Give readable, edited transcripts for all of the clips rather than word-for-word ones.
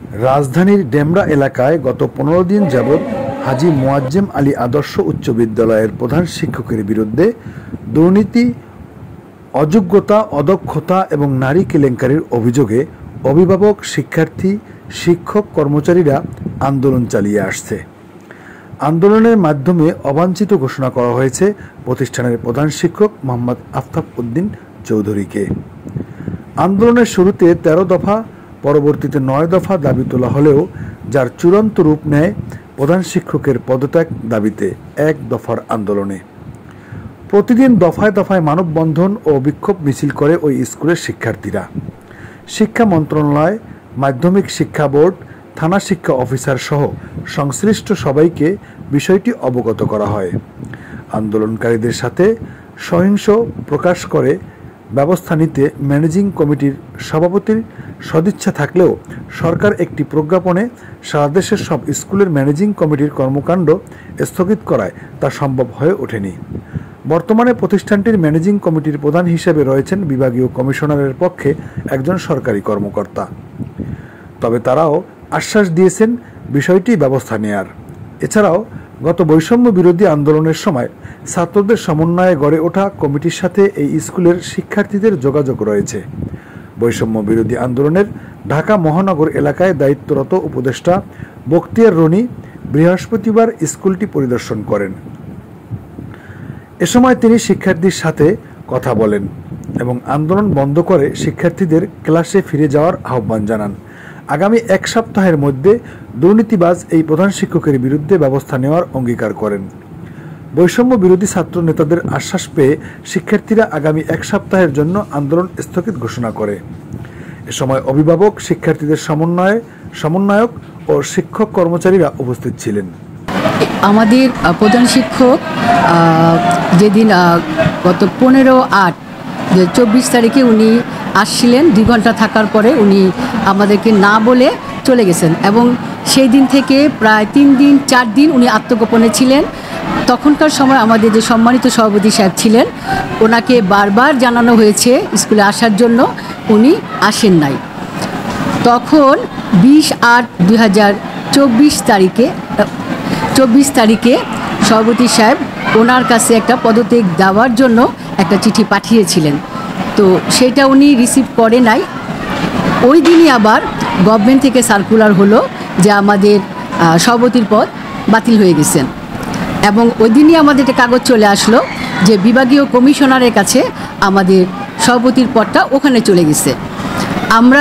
রাজধানীর ডেমরা এলাকায় গত 15 দিন যাবৎ হাজী মোয়াজ্জেম আলী আদর্শ উচ্চ বিদ্যালয়ের প্রধান শিক্ষকের বিরুদ্ধে দুর্নীতি, অযোগ্যতা, অদক্ষতা এবং নারী কেলেঙ্কারির অভিযোগে অভিভাবক, শিক্ষার্থী, শিক্ষক, কর্মচারীরা আন্দোলন চালিয়ে আসছে। আন্দোলনের মাধ্যমে অবাঞ্ছিত ঘোষণা করা হয়েছে প্রতিষ্ঠানের প্রধান শিক্ষক মোহাম্মদ আফতাব উদ্দিন চৌধুরীকে। আন্দোলনের শুরুতে 13 দফা, পরবর্তীতে 9 দফা দাবি তোলা হলেও যার চূড়ান্ত রূপ নেয় প্রধান শিক্ষকের পদত্যাগ দাবিতে 1 দফার আন্দোলনে। প্রতিদিন দফায় দফায় মানববন্ধন ও বিক্ষোভ মিছিল করে ওই স্কুলের শিক্ষার্থীরা। শিক্ষা মন্ত্রণালয়, মাধ্যমিক শিক্ষা বোর্ড, থানা শিক্ষা অফিসার সহ সংশ্লিষ্ট সবাইকে বিষয়টি অবগত করা হয়। আন্দোলনকারীদের সাথে সহিংস প্রকাশ করে ব্যবস্থা নিতে ম্যানেজিং কমিটির সভাপতির সদিচ্ছা থাকলেও সরকার একটি প্রজ্ঞাপনে সারা দেশের সব স্কুলের ম্যানেজিং কমিটির কর্মকাণ্ড স্থগিত করায় তা সম্ভব হয়ে ওঠেনি। বর্তমানে প্রতিষ্ঠানটির ম্যানেজিং কমিটির প্রধান হিসেবে রয়েছেন বিভাগীয় কমিশনারের পক্ষে একজন সরকারি কর্মকর্তা। তবে তারাও আশ্বাস দিয়েছেন বিষয়টি ব্যবস্থা নেয়ার। এছাড়াও গত বৈষম্য বিরোধী আন্দোলনের সময় ছাত্রদের সমন্বয়ে গড়ে ওঠা কমিটির সাথে এই স্কুলের শিক্ষার্থীদের যোগাযোগ রয়েছে। বৈষম্য বিরোধী আন্দোলনের ঢাকা মহানগর এলাকায় দায়িত্বরত উপদেষ্টা বখতিয়ার রনি বৃহস্পতিবার স্কুলটি পরিদর্শন করেন। এ সময় তিনি শিক্ষার্থীর সাথে কথা বলেন এবং আন্দোলন বন্ধ করে শিক্ষার্থীদের ক্লাসে ফিরে যাওয়ার আহ্বান জানান। আগামী 1 সপ্তাহের মধ্যে দুর্নীতিবাজ এই প্রধান শিক্ষকের বিরুদ্ধে ব্যবস্থা নেওয়ার অঙ্গীকার করেন। বৈষম্য বিরোধী ছাত্র নেতাদের আশ্বাস পেয়ে শিক্ষার্থীরা আগামী 1 সপ্তাহের জন্য আন্দোলন স্থগিত ঘোষণা করে। এ সময় অভিভাবক, শিক্ষার্থীদের সমন্বয়ক ও শিক্ষক কর্মচারীরা উপস্থিত ছিলেন। আমাদের প্রধান শিক্ষক যেদিন গত 15/8/24 তারিখে উনি আসছিলেন, 2 ঘন্টা থাকার পরে উনি আমাদেরকে না বলে চলে গেছেন এবং সেই দিন থেকে প্রায় 3 দিন 4 দিন উনি আত্মগোপনে ছিলেন। তখনকার সময় আমাদের যে সম্মানিত সভাপতি সাহেব ছিলেন, ওনাকে বারবার জানানো হয়েছে স্কুলে আসার জন্য, উনি আসেন নাই। তখন 20/8/2024 তারিখে সভাপতি সাহেব ওনার কাছে একটা পদত্যাগ দেওয়ার জন্য একটা চিঠি পাঠিয়েছিলেন। তো সেটা উনি রিসিভ করে নাই। ওই দিনই আবার গভর্নমেন্ট থেকে সার্কুলার হলো যে আমাদের সভাপতির পদ বাতিল হয়ে গেছেন এবং ওই দিনই আমাদের একটা কাগজ চলে আসলো যে বিভাগীয় কমিশনারের কাছে আমাদের সভাপতির পদটা ওখানে চলে গেছে। আমরা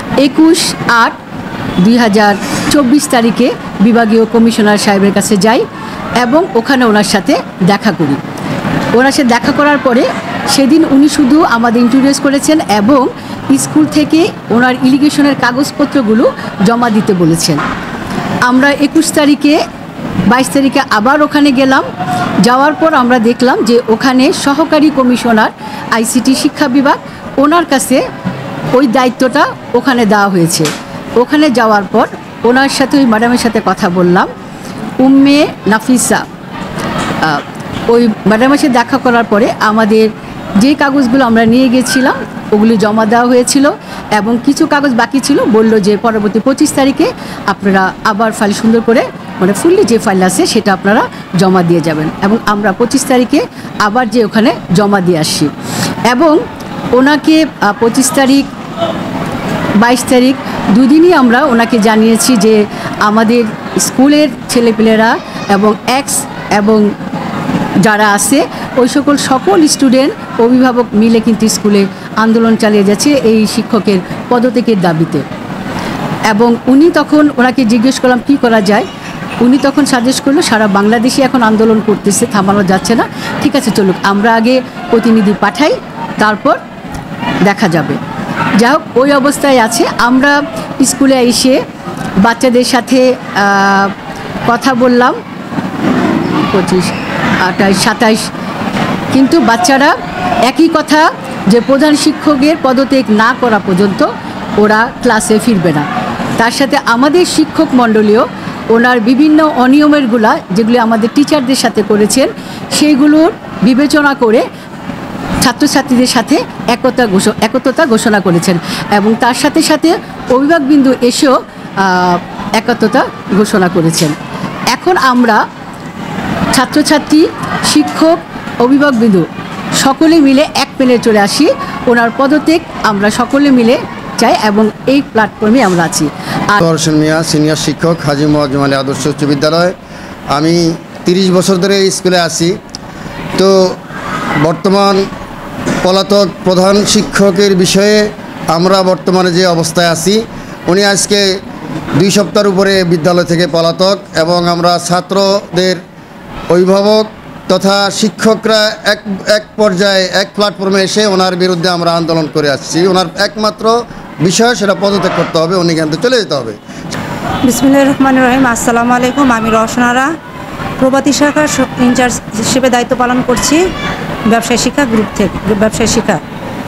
21/8/2024 তারিখে বিভাগীয় কমিশনার সাহেবের কাছে যাই এবং ওখানে ওনার সাথে দেখা করি। ওনার সাথে দেখা করার পরে সেদিন উনি শুধু আমাদের ইন্ট্রোডিউস করেছেন এবং স্কুল থেকে ওনার ইরিগেশনের কাগজপত্রগুলো জমা দিতে বলেছেন। আমরা 21 তারিখে 22 তারিখে আবার ওখানে গেলাম। যাওয়ার পর আমরা দেখলাম যে ওখানে সহকারী কমিশনার আইসিটি শিক্ষা বিভাগ, ওনার কাছে ওই দায়িত্বটা ওখানে দেওয়া হয়েছে। ওখানে যাওয়ার পর ওনার সাথে ওই ম্যাডামের সাথে কথা বললাম, উম্মে নাফিসা। ওই ম্যাডামের সাথে দেখা করার পরে আমাদের যে কাগজগুলো আমরা নিয়ে গেছিলাম ওগুলি জমা দেওয়া হয়েছিল এবং কিছু কাগজ বাকি ছিল। বলল যে পরবর্তী 25 তারিখে আপনারা আবার ফাইল সুন্দর করে, মানে ফুললি যে ফাইল আছে সেটা আপনারা জমা দিয়ে যাবেন এবং আমরা 25 তারিখে আবার যে ওখানে জমা দিয়ে আসছি এবং ওনাকে 25 তারিখ 22 তারিখ 2 দিনই আমরা ওনাকে জানিয়েছি যে আমাদের স্কুলের ছেলেপেলেরা এবং এবং যারা আছে ওই সকল স্টুডেন্ট, অভিভাবক মিলে কিন্তু স্কুলে আন্দোলন চালিয়ে যাচ্ছে এই শিক্ষকের পদত্যাগের দাবিতে। এবং উনি তখন ওনাকে জিজ্ঞেস করলাম কি করা যায়। উনি তখন সাজেস্ট করলো সারা বাংলাদেশে এখন আন্দোলন করতেছে, থামানো যাচ্ছে না, ঠিক আছে চলুক আমরা আগে প্রতিনিধি পাঠাই, তারপর দেখা যাবে। যাই হোক, ওই অবস্থায় আছে। আমরা স্কুলে এসে বাচ্চাদের সাথে কথা বললাম 25, 28, 27, কিন্তু বাচ্চারা একই কথা যে প্রধান শিক্ষকের পদত্যাগ না করা পর্যন্ত ওরা ক্লাসে ফিরবে না। তার সাথে আমাদের শিক্ষক মণ্ডলীও ওনার বিভিন্ন অনিয়মেরগুলা যেগুলি আমাদের টিচারদের সাথে করেছেন সেইগুলোর বিবেচনা করে ছাত্রছাত্রীদের সাথে একতা ঘোষণা করেছেন এবং তার সাথে সাথে অভিভাবকবৃন্দ এসেও একাত্মতা ঘোষণা করেছেন। এখন আমরা ছাত্রছাত্রী, শিক্ষক, অভিভাবকবৃন্দ সকলে মিলে এক পেলে চলে আসি। ওনার পদত্যাগ আমরা সকলে মিলে চাই এবং এই প্ল্যাটফর্মে আমরা আছি। আর হোসেন মিয়া, সিনিয়র শিক্ষক, হাজী মুয়াজ্জেম আলী আদর্শ উচ্চ বিদ্যালয়। আমি 30 বছর ধরে এই স্কুলে আছি। তো বর্তমান পলাতক প্রধান শিক্ষকের বিষয়ে আমরা বর্তমানে যে অবস্থায় আছি, উনি আজকে 2 সপ্তাহের উপরে বিদ্যালয় থেকে পলাতক, এবং আমরা ছাত্রদের অভিভাবক তথা শিক্ষকরা এক পর্যায়ে এক প্ল্যাটফর্মে এসে ওনার বিরুদ্ধে আমরা আন্দোলন করে আসছি। ওনার একমাত্র বিষয় সেটা পদত্যাগ করতে হবে, উনি কিন্তু চলে যেতে হবে। বিসমিল্লাহির রহমানির রহিম। আসসালামু আলাইকুম। আমি রওশনারা প্রভাতী শাখার ইনচার্জ হিসেবে দায়িত্ব পালন করছি ব্যবসায় শিক্ষা গ্রুপ থেকে, ব্যবসায় শিক্ষা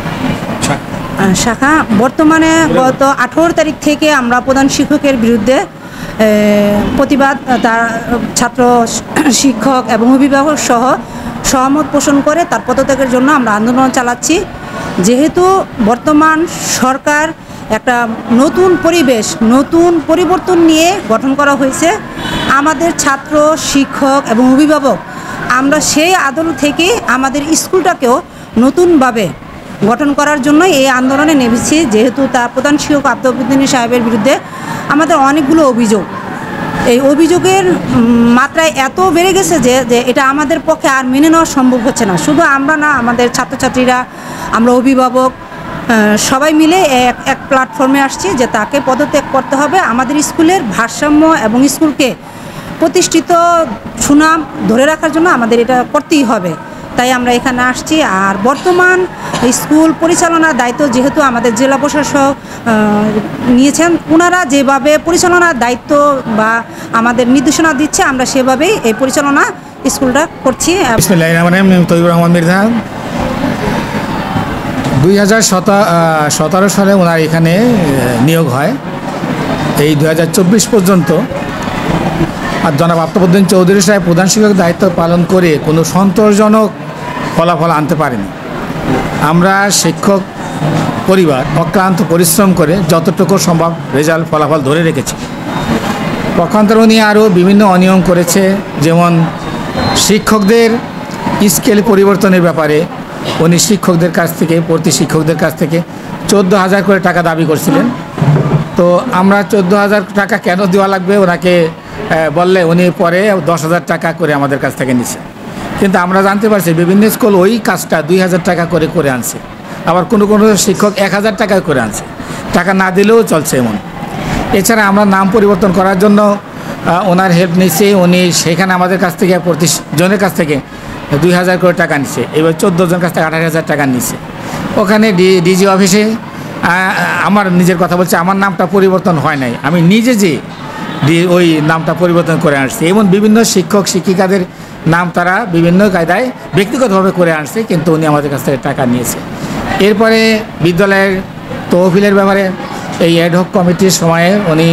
শাখা। বর্তমানে গত 18 তারিখ থেকে আমরা প্রধান শিক্ষকের বিরুদ্ধে প্রতিবাদ, তার ছাত্র, শিক্ষক এবং অভিভাবক সহ সহমত পোষণ করে তার পদত্যাগের জন্য আমরা আন্দোলন চালাচ্ছি। যেহেতু বর্তমান সরকার একটা নতুন পরিবেশ, নতুন পরিবর্তন নিয়ে গঠন করা হয়েছে, আমাদের ছাত্র, শিক্ষক এবং অভিভাবক আমরা সেই আন্দোলন থেকে আমাদের স্কুলটাকেও নতুনভাবে গঠন করার জন্য এই আন্দোলনে নেমেছি। যেহেতু তার প্রধান শিক্ষক আফতাবউদ্দিন সাহেবের বিরুদ্ধে আমাদের অনেকগুলো অভিযোগ, এই অভিযোগের মাত্রায় এত বেড়ে গেছে যে এটা আমাদের পক্ষে আর মেনে নেওয়া সম্ভব হচ্ছে না। শুধু আমরা না, আমাদের ছাত্রছাত্রীরা, আমরা অভিভাবক সবাই মিলে এক প্ল্যাটফর্মে আসছি যে তাকে পদত্যাগ করতে হবে। আমাদের স্কুলের ভারসাম্য এবং স্কুলকে প্রতিষ্ঠিত সুনাম ধরে রাখার জন্য আমাদের এটা করতেই হবে। তাই আমরা এখানে আসছি। আর বর্তমান স্কুল পরিচালনার দায়িত্ব যেহেতু আমাদের জেলা প্রশাসক নিয়েছেন, ওনারা যেভাবে পরিচালনার দায়িত্ব বা আমাদের নির্দেশনা দিচ্ছে, আমরা সেভাবেই এই পরিচালনা স্কুলটা করছি। বিসমিল্লাহির রহমানির রহিম। তৈবুর রহমান মির্জা। 2017 সালে ওনার এখানে নিয়োগ হয়। এই 2024 পর্যন্ত আর জনাব আফতাবউদ্দিন চৌধুরী সাহেব প্রধান শিক্ষক দায়িত্ব পালন করে কোনো সন্তোষজনক ফলাফল আনতে পারেনি। আমরা শিক্ষক পরিবার অক্লান্ত পরিশ্রম করে যতটুকু সম্ভব রেজাল্ট ফলাফল ধরে রেখেছি। পক্ষান্তরে উনি আরও বিভিন্ন অনিয়ম করেছে, যেমন শিক্ষকদের স্কেল পরিবর্তনের ব্যাপারে উনি শিক্ষকদের কাছ থেকে, প্রতি শিক্ষকদের কাছ থেকে 14,000 করে টাকা দাবি করছিলেন। তো আমরা 14,000 টাকা কেন দেওয়া লাগবে ওনাকে বললে উনি পরে 10,000 টাকা করে আমাদের কাছ থেকে নিচ্ছে। কিন্তু আমরা জানতে পারছি বিভিন্ন স্কুল ওই কাজটা 2,000 টাকা করে আনছে, আবার কোনো কোনো শিক্ষক 1,000 টাকা করে আনছে, টাকা না দিলেও চলছে এমন। এছাড়া আমরা নাম পরিবর্তন করার জন্য ওনার হেল্প নিচ্ছি। উনি সেখানে আমাদের কাছ থেকে প্রতি জনের কাছ থেকে 2,000 করে টাকা নিচ্ছে। এবার 14 জন কাছ থেকে 28,000 টাকা নিচ্ছে। ওখানে ডিজি অফিসে আমার নিজের কথা বলছে, আমার নামটা পরিবর্তন হয় নাই, আমি নিজে যে ওই নামটা পরিবর্তন করে আসছি। এবং বিভিন্ন শিক্ষক শিক্ষিকাদের নাম তারা বিভিন্ন কায়দায় ব্যক্তিগতভাবে করে আসছে, কিন্তু উনি আমাদের কাছ থেকে টাকা নিয়েছে। এরপরে বিদ্যালয়ের তহবিলের ব্যাপারে এই অ্যাডহক কমিটির সময়ে উনি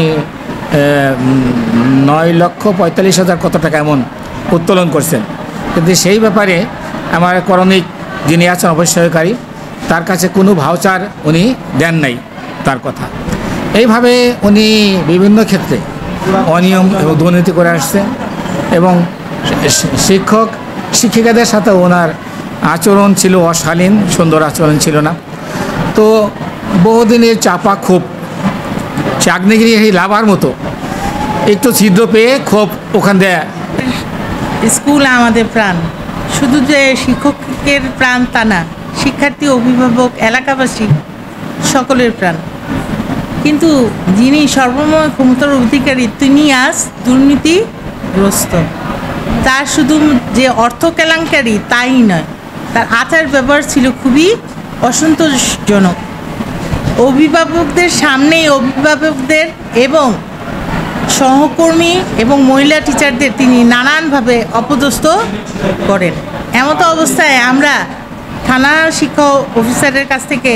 9,45,000 কত টাকা এমন উত্তোলন করছেন। কিন্তু সেই ব্যাপারে আমার করণিক যিনি আছেন অবশ্যই, তার কাছে কোনো ভাউচার উনি দেন নাই তার কথা। এইভাবে উনি বিভিন্ন ক্ষেত্রে অনিয়ম এবং দুর্নীতি করে আসছে, এবং শিক্ষক শিক্ষিকাদের সাথে ওনার আচরণ ছিল অশালীন, সুন্দর আচরণ ছিল না। তো বহুদিনের চাপা ক্ষোভ, সে আগ্নেয়গিরি লাভার মতো একটু ছিদ্র পেয়ে ক্ষোভ ওখান দিয়ে। স্কুল আমাদের প্রাণ, শুধু যে শিক্ষকের প্রাণ তা না, শিক্ষার্থী, অভিভাবক, এলাকাবাসী সকলের প্রাণ। কিন্তু যিনি সর্বময় ক্ষমতার অধিকারী তিনি আজ দুর্নীতিগ্রস্ত। তার শুধু যে অর্থ কেলেঙ্কারি তাই নয়, তার আচার ব্যবহার ছিল খুবই অসন্তোষজনক। অভিভাবকদের সামনেই অভিভাবকদের এবং সহকর্মী এবং মহিলা টিচারদের তিনি নানানভাবে অপদস্থ করেন। এমতো অবস্থায় আমরা থানা শিক্ষা অফিসারের কাছ থেকে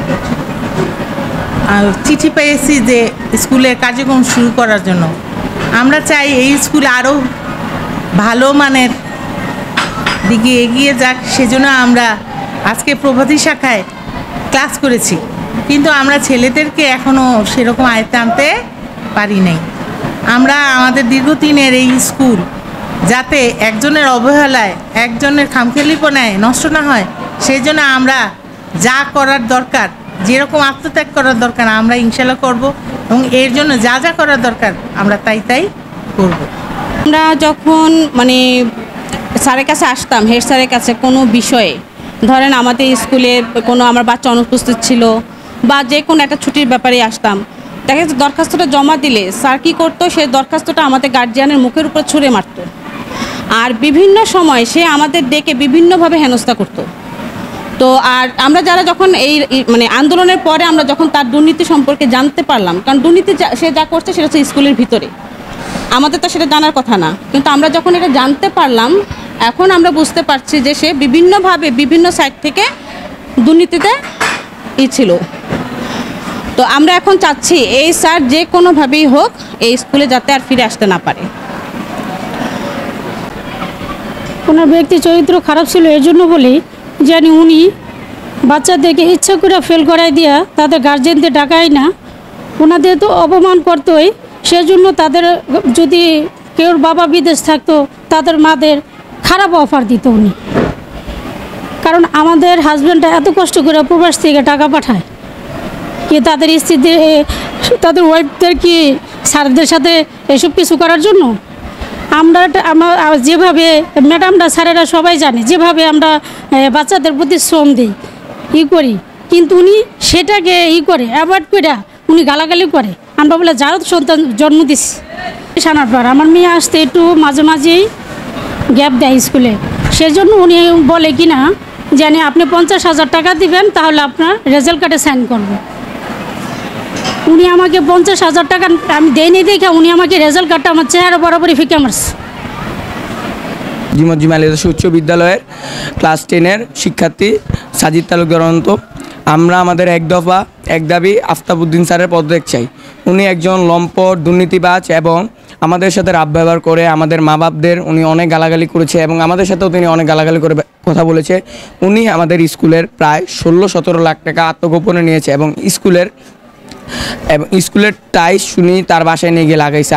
চিঠি পেয়েছি যে স্কুলের কার্যক্রম শুরু করার জন্য। আমরা চাই এই স্কুল আরও ভালো মানের দিকে এগিয়ে যাক, সেজন্য আমরা আজকে প্রভাতী শাখায় ক্লাস করেছি। কিন্তু আমরা ছেলেদেরকে এখনও সেরকম আয়ত্তে আনতে পারি নাই। আমরা আমাদের দীর্ঘদিনের এই স্কুল যাতে একজনের অবহেলায়, একজনের খামখেয়ালিপনায় নষ্ট না হয়, সেই জন্য আমরা যা করার দরকার, যেরকম আত্মত্যাগ করার দরকার আমরা ইনশাল্লাহ করব, এবং এর জন্য যা যা করার দরকার আমরা তাই করব। আমরা যখন মানে স্যারের কাছে আসতাম, হেড স্যারের কাছে কোনো বিষয়ে, ধরেন আমাদের স্কুলে কোনো আমার বাচ্চা অনুপস্থিত ছিল বা যে কোনো একটা ছুটির ব্যাপারে আসতাম, দেখা যাচ্ছে দরখাস্তটা জমা দিলে স্যার কী করতো, সেই দরখাস্তটা আমাদের গার্জিয়ানের মুখের উপর ছুঁড়ে মারত। আর বিভিন্ন সময় সে আমাদের ডেকে বিভিন্নভাবে হেনস্থা করতো। তো আর আমরা যারা যখন এই মানে আন্দোলনের পরে আমরা যখন তার দুর্নীতি সম্পর্কে জানতে পারলাম, কারণ দুর্নীতি সে যা করছে সেটা হচ্ছে স্কুলের ভিতরে, আমাদের তো সেটা জানার কথা না, কিন্তু আমরা যখন এটা জানতে পারলাম, এখন আমরা বুঝতে পারছি যে সে বিভিন্নভাবে বিভিন্ন সাইড থেকে দুর্নীতিতে ছিল। তো আমরা এখন চাচ্ছি এই স্যার যে কোনোভাবেই হোক এই স্কুলে যাতে আর ফিরে আসতে না পারে। ওনার ব্যক্তি চরিত্র খারাপ ছিল, এর জন্য বলি জানি উনি বাচ্চাদেরকে ইচ্ছা করে ফেল করাই দিয়া তাদের গার্জেনদের ডাকায় না, ওনাদের তো অপমান করতোই। সেজন্য তাদের যদি কেউর বাবা বিদেশ থাকতো তাদের মাদের খারাপ অফার দিত উনি, কারণ আমাদের হাজব্যান্ডরা এত কষ্ট করে প্রবাস থেকে টাকা পাঠায় কি তাদের স্ত্রীদের, তাদের ওয়াইফদের কি স্যারদের সাথে এসব কিছু করার জন্য। আমরা যেভাবে ম্যাডামরা স্যারেরা সবাই জানে যেভাবে আমরা বাচ্চাদের প্রতি শ্রম দিই করি, কিন্তু উনি সেটাকে করে অ্যাভয়েড করে উনি গালাগালি করে। আমরা বলে যারও সন্তান জন্ম দিস সানার পর আমার মেয়ে আসতে একটু মাঝে মাঝেই গ্যাপ দেয় স্কুলে, সেজন্য উনি বলে কি না জানি আপনি 50,000 টাকা দিবেন তাহলে আপনার রেজাল্ট কার্ডে সাইন করবো। উনি আমাকে 50,000 টাকা আমি দেয়নি দেখে উনি আমাকে রেজাল্ট কার্ডটা আমার চেহারা বরাবরই ফিকে মারছে। হাজী মুয়াজ্জেম আলী আদর্শ উচ্চ বিদ্যালয়ের ক্লাস 10-এর শিক্ষার্থী সাজিদ তালুকদার অনন্ত। আমরা আমাদের এক দফা এক দাবি আফতাবউদ্দিন স্যারের পদত্যাগ চাই। উনি একজন লম্পট দুর্নীতিবাজ এবং আমাদের সাথে রাব ব্যবহার করে আমাদের মা বাপদের উনি অনেক গালাগালি করেছে এবং আমাদের সাথেও তিনি অনেক গালাগালি করে কথা বলেছে। উনি আমাদের স্কুলের প্রায় 16-17 লাখ টাকা আত্মগোপনে নিয়েছে এবং স্কুলের টাইস শুনি তার বাসায় নিয়ে গিয়ে লাগাইছে।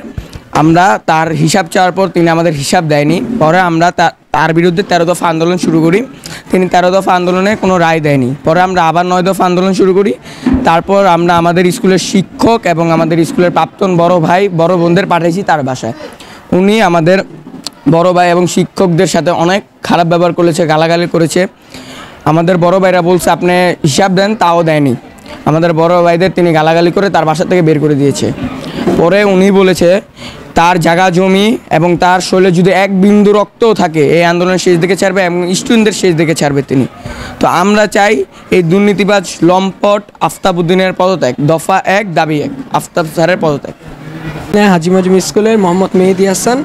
আমরা তার হিসাব চাওয়ার পর তিনি আমাদের হিসাব দেয়নি। পরে আমরা তার বিরুদ্ধে 13 দফা আন্দোলন শুরু করি। তিনি 13 দফা আন্দোলনে কোনো রায় দেয়নি। পরে আমরা আবার 9 দফা আন্দোলন শুরু করি। তারপর আমরা আমাদের স্কুলের শিক্ষক এবং আমাদের স্কুলের প্রাক্তন বড় ভাই বড় বোনদের পাঠিয়েছি তার বাসায়। উনি আমাদের বড় ভাই এবং শিক্ষকদের সাথে অনেক খারাপ ব্যবহার করেছে, গালাগালি করেছে। আমাদের বড় ভাইরা বলছে আপনি হিসাব দেন, তাও দেয়নি। আমাদের বড় ভাইদের তিনি গালাগালি করে তার বাসা থেকে বের করে দিয়েছে। পরে উনি বলেছে তার জায়গা জমি এবং তার শরীরে যদি এক বিন্দু রক্তও থাকে এই আন্দোলনের শেষ দিকে ছাড়বে এবং স্টুডেন্টদের শেষ দিকে ছাড়বে তিনি। তো আমরা চাই এই দুর্নীতিবাজ লম্পট আফতাবউদ্দিনের পদত্যাগ। দফা 1 দাবি 1 আফতাব স্যারের পদত্যাগ। হাজী মুয়াজ্জেম স্কুলের মোহাম্মদ মেহেদি হাসান।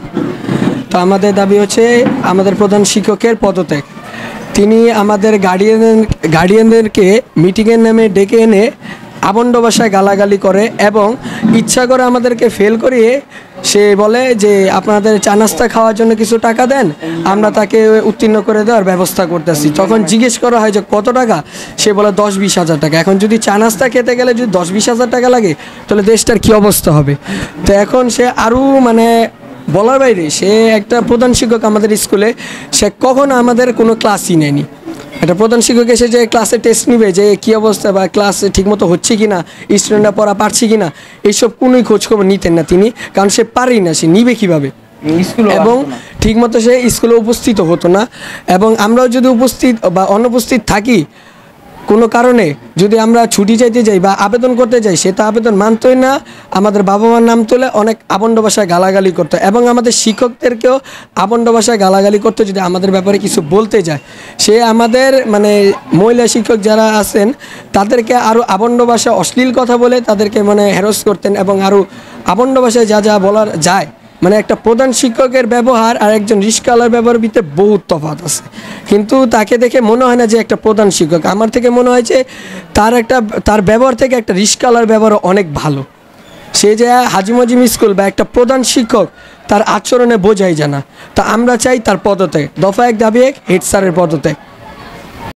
তো আমাদের দাবি হচ্ছে আমাদের প্রধান শিক্ষকের পদত্যাগ। তিনি আমাদের গার্ডিয়ানদেরকে মিটিংয়ের নামে ডেকে এনে আবণ্ড ভাষায় গালাগালি করে এবং ইচ্ছা করে আমাদেরকে ফেল করিয়ে সে বলে যে আপনাদের চা নাস্তা খাওয়ার জন্য কিছু টাকা দেন, আমরা তাকে উত্তীর্ণ করে দেওয়ার ব্যবস্থা করতেছি। তখন জিজ্ঞেস করা হয় যে কত টাকা, সে বলে 10-20 হাজার টাকা। এখন যদি চা নাস্তা খেতে গেলে যদি 10-20 হাজার টাকা লাগে তাহলে দেশটার কী অবস্থা হবে। তো এখন সে আরও মানে বলার বাইরে, সে একটা প্রধান শিক্ষক আমাদের স্কুলে, সে কখনো আমাদের কোনো ক্লাসই নেয়নি। একটা প্রধান শিক্ষক এসে যে ক্লাসে টেস্ট নিবে যে কী অবস্থা বা ক্লাসে ঠিকমতো হচ্ছে কি না, স্টুডেন্টরা পড়া পারছে কি না, এইসব কোনোই খোঁজখবর নিতেন না তিনি, কারণ সে পারেই না, সে নিবে কীভাবে। এবং ঠিকমতো সে স্কুলে উপস্থিত হতো না। এবং আমরাও যদি উপস্থিত বা অনুপস্থিত থাকি কোনো কারণে, যদি আমরা ছুটি চাইতে যাই বা আবেদন করতে যাই, সেটা আবেদন মানতই না। আমাদের বাবা মার নাম তুলে অনেক আবণ্ড ভাষায় গালাগালি করতো এবং আমাদের শিক্ষকদেরকেও আবণ্ড ভাষায় গালাগালি করতো যদি আমাদের ব্যাপারে কিছু বলতে যায়। সে আমাদের মানে মহিলা শিক্ষক যারা আছেন তাদেরকে আরও আবণ্ড ভাষায় অশ্লীল কথা বলে তাদেরকে মানে হ্যারাস করতেন এবং আরও আবণ্ড ভাষায় যা যা বলার যায়। মানে একটা প্রধান শিক্ষকের ব্যবহার আর একজন রিস্কাওয়ালার ব্যবহারের ভিতরে বহুত তফাৎ আছে, কিন্তু তাকে দেখে মনে হয় না যে একটা প্রধান শিক্ষক। আমার থেকে মনে হয় যে তার ব্যবহার থেকে একটা রিস্কাওয়ালার ব্যবহার অনেক ভালো। সে যে হাজী মুয়াজ্জেম স্কুল বা একটা প্রধান শিক্ষক তার আচরণে বোঝাই যায় না। তা আমরা চাই তার পদত্যাগ। দফা 1 দাবি 1 হেড স্যারের পদত্যাগ।